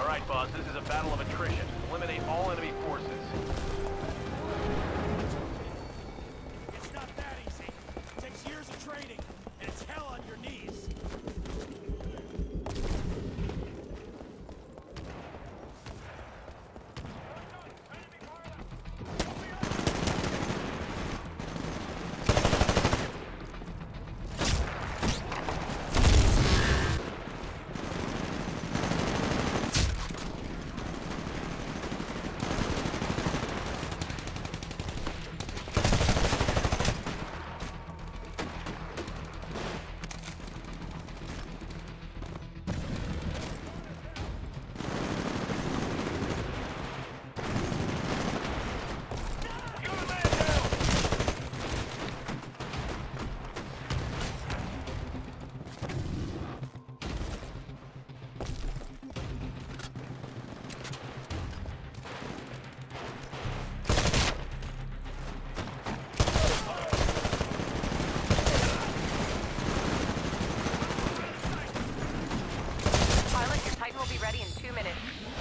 Alright, boss, this is a battle of attrition. Eliminate all enemy forces. It's not that easy. It takes years of training, and it's hell on your knees. Will be ready in 2 minutes.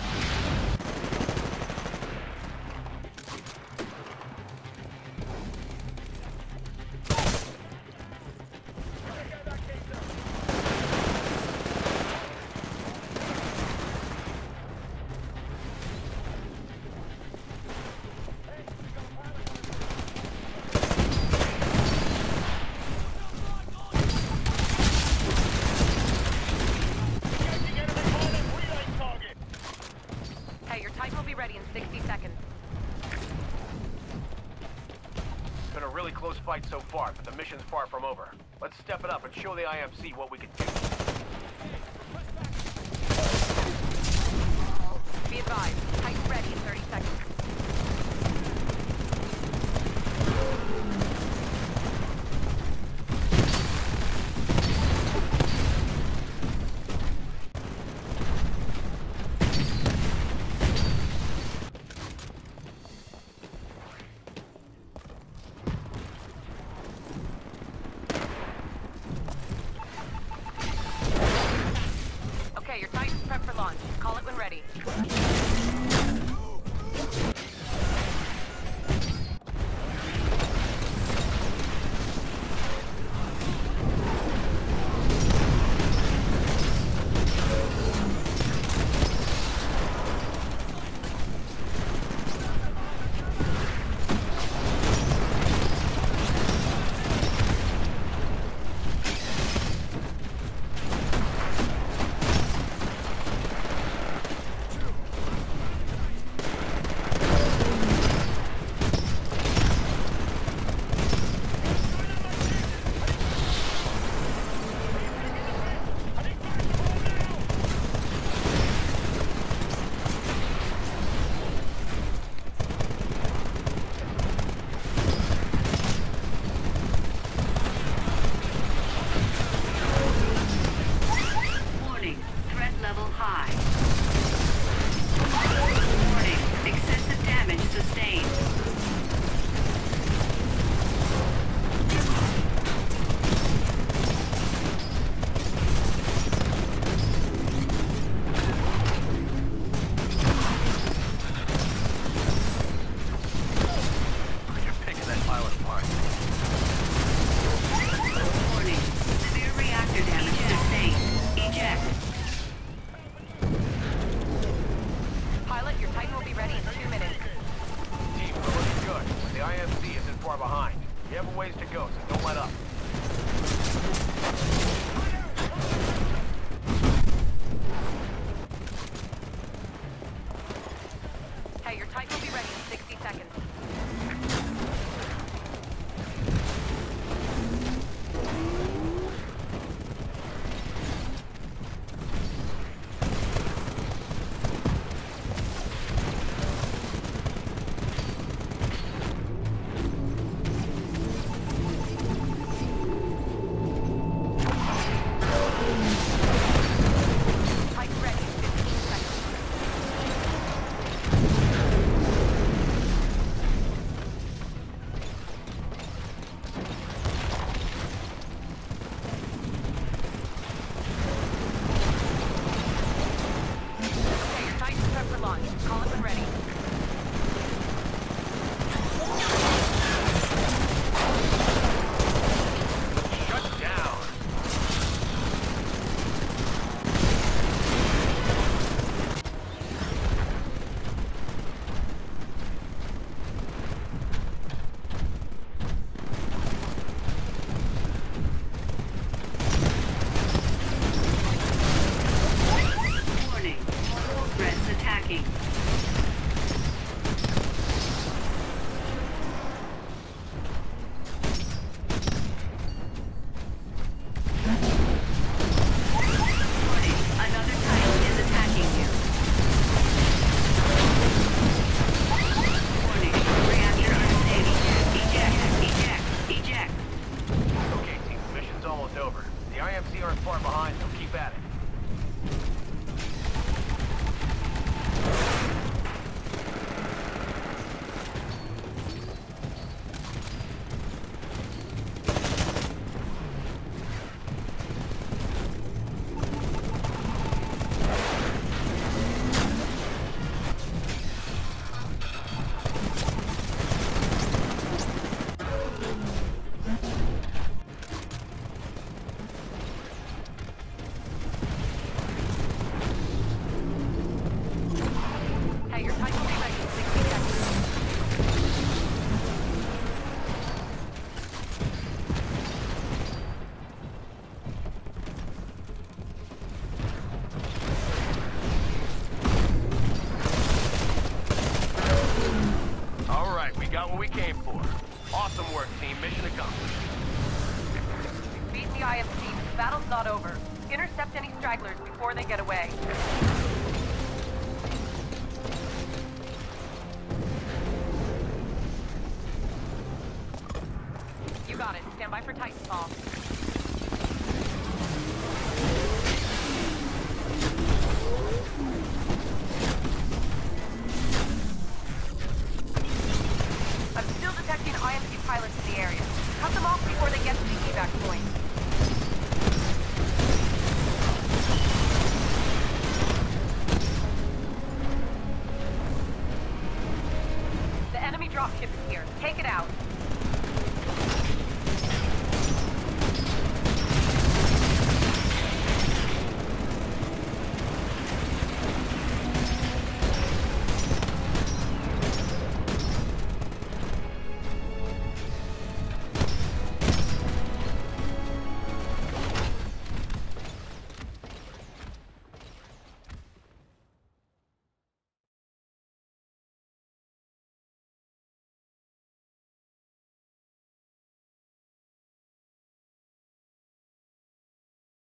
Will be ready in 60 seconds. It's been a really close fight so far, but the mission's far from over. Let's step it up and show the IMC what we can do. Be advised, Titan ready in 30 seconds. Okay, your Titan's prepped for launch. Call it when ready. Behind. You have a ways to go, so don't let up. Hey, your Titan will be ready in 60 seconds. Awesome work, team. Mission accomplished. Beat the IMC. The battle's not over. Intercept any stragglers before they get away. You got it. Stand by for Titanfall. I'm still detecting IMC pilots in the area. Cut them off before they get to the evac point.